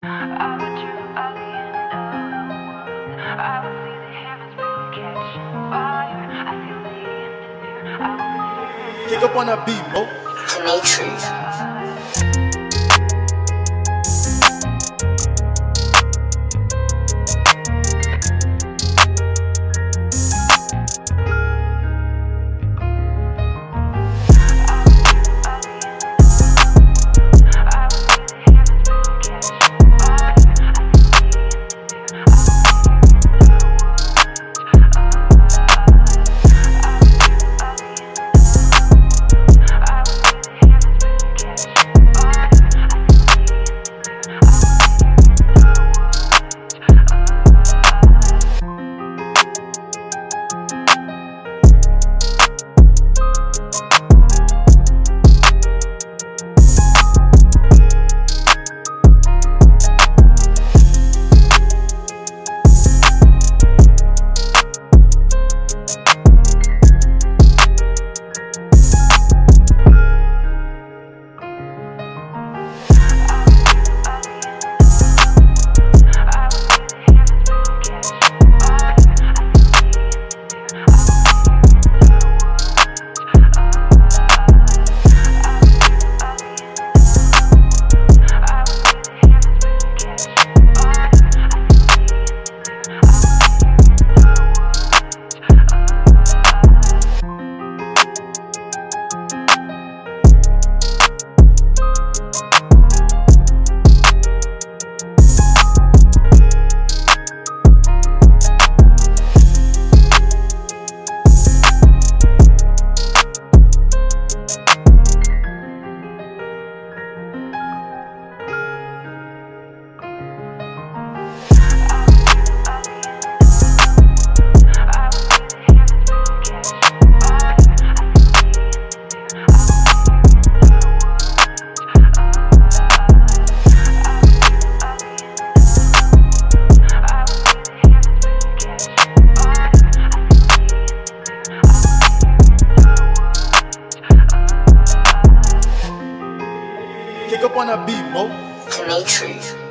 I would dream of the end of the world. I would see the heavens really catching fire. I feel the end is near. I will Kick up on a beat, Mo. Matrix. Kick up on a beat, Mo. Matrix.